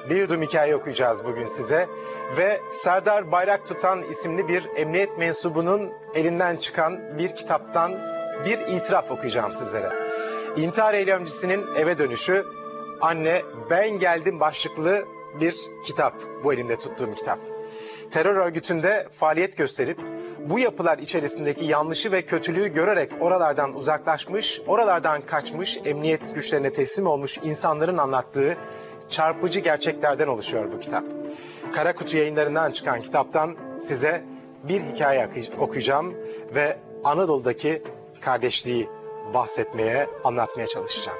Bir yudum hikaye okuyacağız bugün size. Ve Serdar Bayraktutan isimli bir emniyet mensubunun elinden çıkan bir kitaptan bir itiraf okuyacağım sizlere. İntihar eylemcisinin eve dönüşü, Anne Ben Geldim başlıklı bir kitap, bu elimde tuttuğum kitap. Terör örgütünde faaliyet gösterip bu yapılar içerisindeki yanlışı ve kötülüğü görerek oralardan uzaklaşmış, oralardan kaçmış, emniyet güçlerine teslim olmuş insanların anlattığı çarpıcı gerçeklerden oluşuyor bu kitap. Kara Kutu Yayınlarından çıkan kitaptan size bir hikaye okuyacağım ve Anadolu'daki kardeşliği bahsetmeye, anlatmaya çalışacağım.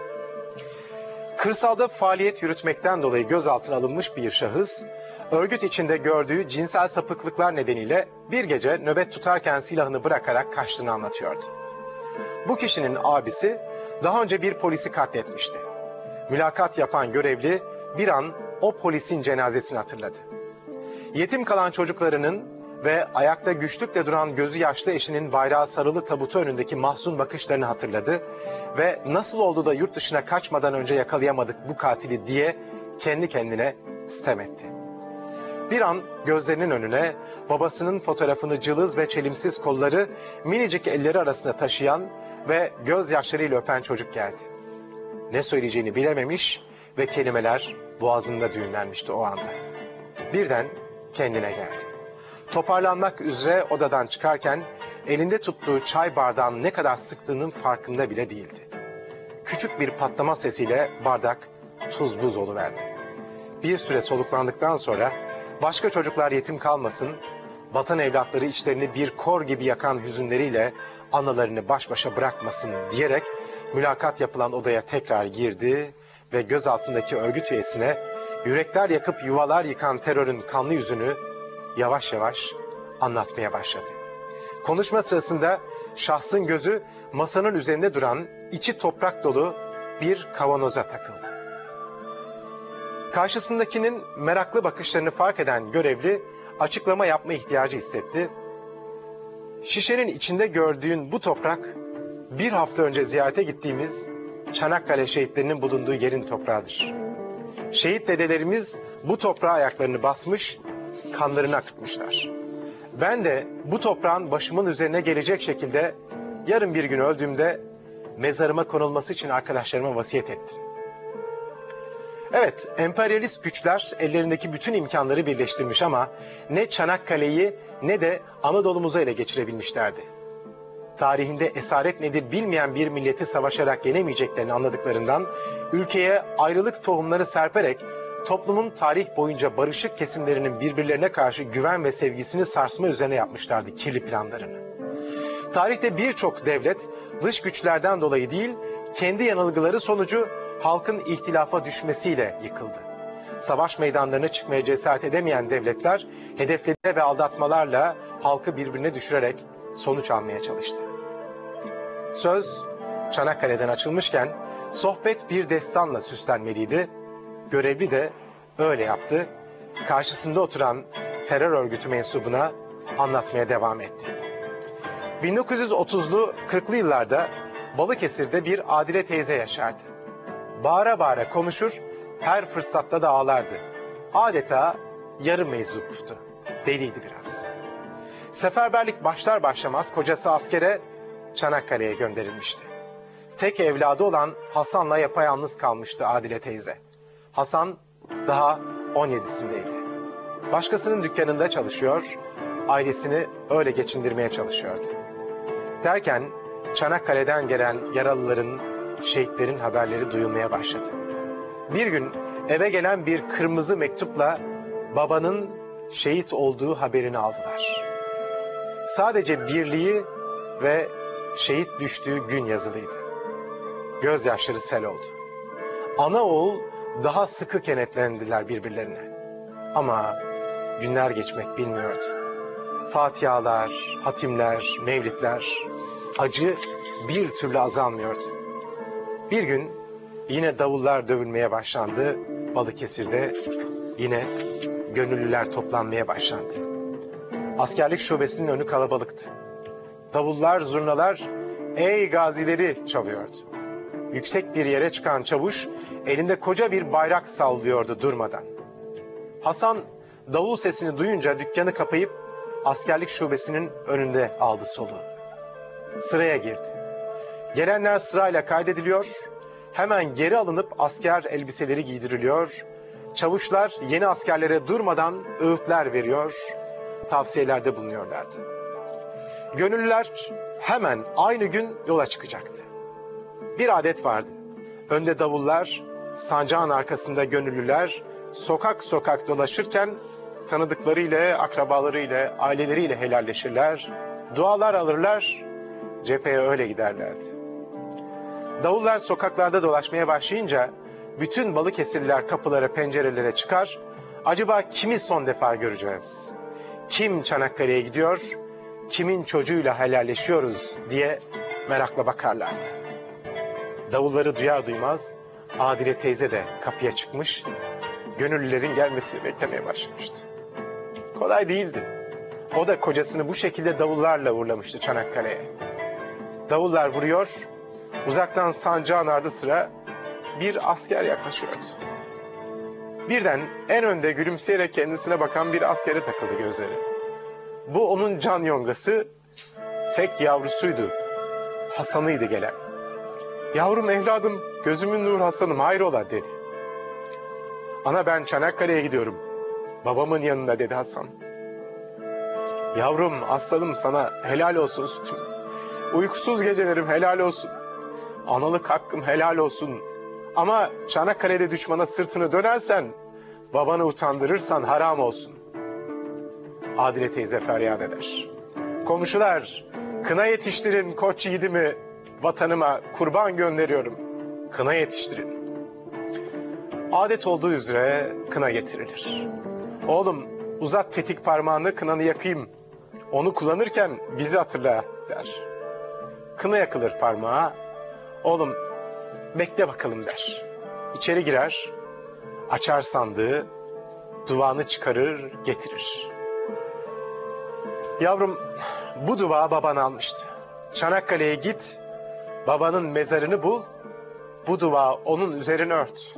Kırsalda faaliyet yürütmekten dolayı gözaltına alınmış bir şahıs, örgüt içinde gördüğü cinsel sapıklıklar nedeniyle bir gece nöbet tutarken silahını bırakarak kaçtığını anlatıyordu. Bu kişinin abisi daha önce bir polisi katletmişti. Mülakat yapan görevli bir an o polisin cenazesini hatırladı. Yetim kalan çocuklarının ve ayakta güçlükle duran gözü yaşlı eşinin bayrağı sarılı tabutu önündeki mahzun bakışlarını hatırladı ve nasıl oldu da yurt dışına kaçmadan önce yakalayamadık bu katili diye kendi kendine sitem etti. Bir an gözlerinin önüne babasının fotoğrafını cılız ve çelimsiz kolları minicik elleri arasında taşıyan ve gözyaşlarıyla öpen çocuk geldi. Ne söyleyeceğini bilememiş ve kelimeler boğazında düğümlenmişti o anda. Birden kendine geldi. Toparlanmak üzere odadan çıkarken elinde tuttuğu çay bardağını ne kadar sıktığının farkında bile değildi. Küçük bir patlama sesiyle bardak tuz buz oluverdi. Bir süre soluklandıktan sonra başka çocuklar yetim kalmasın, vatan evlatları içlerini bir kor gibi yakan hüzünleriyle analarını baş başa bırakmasın diyerek mülakat yapılan odaya tekrar girdi ve gözaltındaki örgüt üyesine yürekler yakıp yuvalar yıkan terörün kanlı yüzünü yavaş yavaş anlatmaya başladı. Konuşma sırasında şahsın gözü masanın üzerinde duran içi toprak dolu bir kavanoza takıldı. Karşısındakinin meraklı bakışlarını fark eden görevli açıklama yapma ihtiyacı hissetti. Şişenin içinde gördüğün bu toprak bir hafta önce ziyarete gittiğimiz Çanakkale şehitlerinin bulunduğu yerin toprağıdır. Şehit dedelerimiz bu toprağa ayaklarını basmış, kanlarını akıtmışlar. Ben de bu toprağın başımın üzerine gelecek şekilde yarın bir gün öldüğümde mezarıma konulması için arkadaşlarıma vasiyet ettim. Evet, emperyalist güçler ellerindeki bütün imkanları birleştirmiş ama ne Çanakkale'yi ne de Anadolu'muzu ele geçirebilmişlerdi. Tarihinde esaret nedir bilmeyen bir milleti savaşarak yenemeyeceklerini anladıklarından ülkeye ayrılık tohumları serperek toplumun tarih boyunca barışık kesimlerinin birbirlerine karşı güven ve sevgisini sarsma üzerine yapmışlardı kirli planlarını. Tarihte birçok devlet dış güçlerden dolayı değil, kendi yanılgıları sonucu halkın ihtilafa düşmesiyle yıkıldı. Savaş meydanlarına çıkmaya cesaret edemeyen devletler hedefleri ve aldatmalarla halkı birbirine düşürerek sonuç almaya çalıştı. Söz Çanakkale'den açılmışken sohbet bir destanla süslenmeliydi. Görevli de öyle yaptı. Karşısında oturan terör örgütü mensubuna anlatmaya devam etti. 1930'lu 40'lı yıllarda Balıkesir'de bir Adile teyze yaşardı. Bağıra bağıra konuşur, her fırsatta da ağlardı. Adeta yarı meczuptu. Deliydi biraz. Seferberlik başlar başlamaz kocası askere Çanakkale'ye gönderilmişti. Tek evladı olan Hasan'la yapayalnız kalmıştı Adile teyze. Hasan daha 17'sindeydi. Başkasının dükkanında çalışıyor, ailesini öyle geçindirmeye çalışıyordu. Derken Çanakkale'den gelen yaralıların, şehitlerin haberleri duyulmaya başladı. Bir gün eve gelen bir kırmızı mektupla babanın şehit olduğu haberini aldılar. Sadece birliği ve şehit düştüğü gün yazılıydı. Gözyaşları sel oldu. Ana oğul daha sıkı kenetlendiler birbirlerine. Ama günler geçmek bilmiyordu. Fatihalar, hatimler, mevlitler, acı bir türlü azalmıyordu. Bir gün yine davullar dövülmeye başlandı. Balıkesir'de yine gönüllüler toplanmaya başlandı. Askerlik şubesinin önü kalabalıktı. Davullar, zurnalar, ey gazileri çalıyordu. Yüksek bir yere çıkan çavuş elinde koca bir bayrak sallıyordu durmadan. Hasan davul sesini duyunca dükkanı kapayıp askerlik şubesinin önünde aldı soluğu. Sıraya girdi. Gelenler sırayla kaydediliyor, hemen geri alınıp asker elbiseleri giydiriliyor, çavuşlar yeni askerlere durmadan öğütler veriyor, tavsiyelerde bulunuyorlardı. Gönüllüler hemen aynı gün yola çıkacaktı. Bir adet vardı. Önde davullar, sancağın arkasında gönüllüler sokak sokak dolaşırken tanıdıklarıyla, akrabalarıyla, aileleriyle helalleşirler, dualar alırlar, cepheye öyle giderlerdi. Davullar sokaklarda dolaşmaya başlayınca bütün Balıkesirliler kapılara, pencerelere çıkar, acaba kimi son defa göreceğiz? Kim Çanakkale'ye gidiyor, kimin çocuğuyla helalleşiyoruz diye merakla bakarlardı. Davulları duyar duymaz Adile teyze de kapıya çıkmış, gönüllülerin gelmesini beklemeye başlamıştı. Kolay değildi. O da kocasını bu şekilde davullarla uğurlamıştı Çanakkale'ye. Davullar vuruyor, uzaktan sancağın ardı sıra bir asker yaklaşıyordu. Birden en önde gülümseyerek kendisine bakan bir askere takıldı gözleri. Bu onun can yongası, tek yavrusuydu. Hasan'ıydı gelen. "Yavrum evladım, gözümün nur Hasan'ım, hayrola?" dedi. "Ana ben Çanakkale'ye gidiyorum. Babamın yanında," dedi Hasan. "Yavrum, aslanım, sana helal olsun sütüm. Uykusuz gecelerim helal olsun. Analık hakkım helal olsun. Ama Çanakkale'de düşmana sırtını dönersen, babanı utandırırsan haram olsun." Adile teyze feryat eder. "Komşular, kına yetiştirin koç yiğidimi, vatanıma kurban gönderiyorum. Kına yetiştirin." Adet olduğu üzere kına getirilir. "Oğlum, uzat tetik parmağını, kınanı yakayım. Onu kullanırken bizi hatırla," der. Kına yakılır parmağa. "Oğlum, bekle bakalım," der. İçeri girer, açar sandığı, duvağını çıkarır, getirir. "Yavrum, bu duvağı baban almıştı. Çanakkale'ye git, babanın mezarını bul, bu duvağı onun üzerine ört."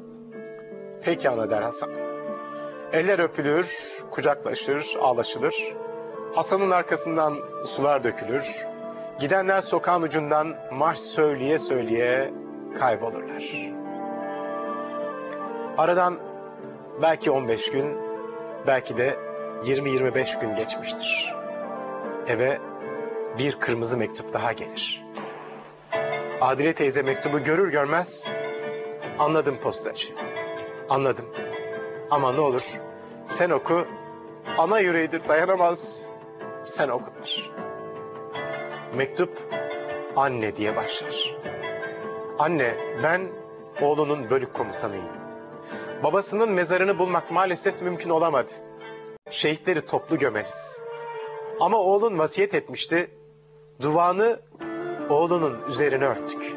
"Peki ana," der Hasan. Eller öpülür, kucaklaşır, ağlaşılır. Hasan'ın arkasından sular dökülür. Gidenler sokağın ucundan marş söyleye söyleye kaybolurlar. Aradan belki 15 gün, belki de 20-25 gün geçmiştir. Eve bir kırmızı mektup daha gelir. Adile teyze mektubu görür görmez, "Anladım postacı, anladım. Ama ne olur sen oku, ana yüreğidir dayanamaz, sen oku," der. Mektup "Anne" diye başlar. "Anne, ben oğlunun bölük komutanıyım. Babasının mezarını bulmak maalesef mümkün olamadı. Şehitleri toplu gömeriz. Ama oğlun vasiyet etmişti, duvağını oğlunun üzerine örttük."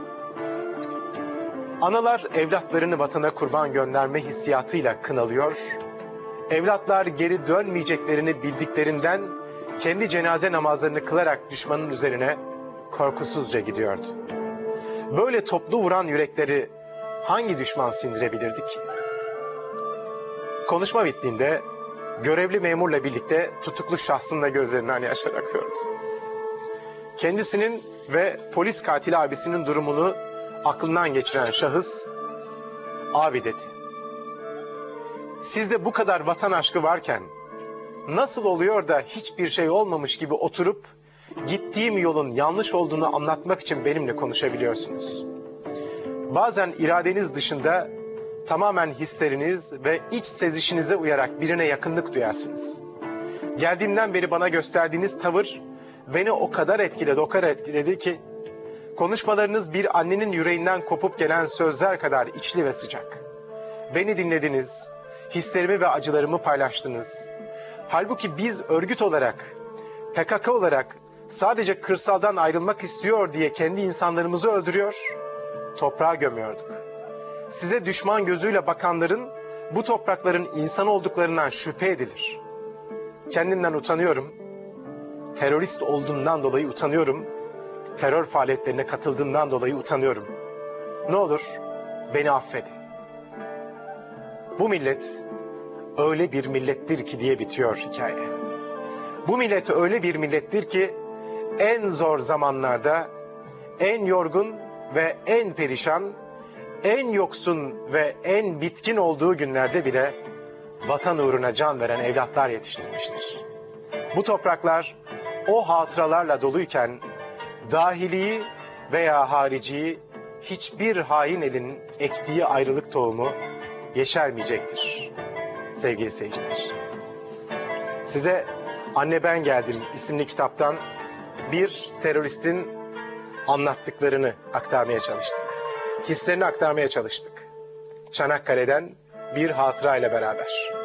Analar evlatlarını vatana kurban gönderme hissiyatıyla kınalıyor, evlatlar geri dönmeyeceklerini bildiklerinden kendi cenaze namazlarını kılarak düşmanın üzerine korkusuzca gidiyordu. Böyle toplu vuran yürekleri hangi düşman sindirebilirdi ki? Konuşma bittiğinde görevli memurla birlikte tutuklu şahsın da gözlerinden yaşlar akıyordu. Kendisinin ve polis katili abisinin durumunu aklından geçiren şahıs, "Abi," dedi, "sizde bu kadar vatan aşkı varken nasıl oluyor da hiçbir şey olmamış gibi oturup gittiğim yolun yanlış olduğunu anlatmak için benimle konuşabiliyorsunuz? Bazen iradeniz dışında tamamen hisleriniz ve iç sezişinize uyarak birine yakınlık duyarsınız. Geldiğimden beri bana gösterdiğiniz tavır beni o kadar etkiledi ki konuşmalarınız bir annenin yüreğinden kopup gelen sözler kadar içli ve sıcak. Beni dinlediniz, hislerimi ve acılarımı paylaştınız. Halbuki biz örgüt olarak, PKK olarak sadece kırsaldan ayrılmak istiyor diye kendi insanlarımızı öldürüyor, toprağa gömüyorduk. Size düşman gözüyle bakanların bu toprakların insan olduklarından şüphe edilir. Kendimden utanıyorum, terörist olduğumdan dolayı utanıyorum, terör faaliyetlerine katıldığımdan dolayı utanıyorum. Ne olur beni affedin. Bu millet öyle bir millettir ki diye bitiyor hikaye. Bu millet öyle bir millettir ki en zor zamanlarda, en yorgun ve en perişan, en yoksun ve en bitkin olduğu günlerde bile vatan uğruna can veren evlatlar yetiştirmiştir. Bu topraklar o hatıralarla doluyken dahiliyi veya hariciyi hiçbir hain elin ektiği ayrılık tohumu yeşermeyecektir sevgili seyirciler. Size Anne Ben Geldim isimli kitaptan bir teröristin anlattıklarını aktarmaya çalıştık. Hislerini aktarmaya çalıştık. Çanakkale'den bir hatıra ile beraber.